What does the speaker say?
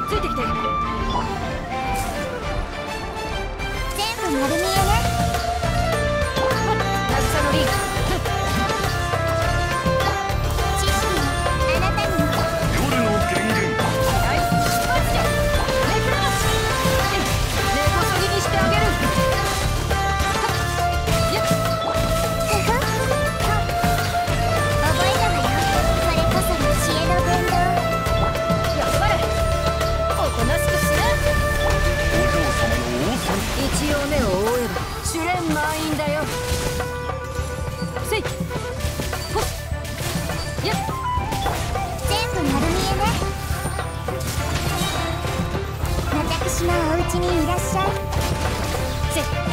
ついてきて。 全部丸見えね。 渚のリン。 知識はあなたにも。 夜の権限。 はい、出発じゃ。レクロス。根こそぎにしてあげる。やっ。 ふふ。覚えたわよ。これこそが知恵の伝道。 やっぱり。おとなしくしな。 お嬢様の王様。 一応目を覆えば試練満員だよ。せいほっやっ。 全部丸見えね。私のお家にいらっしゃい。 せい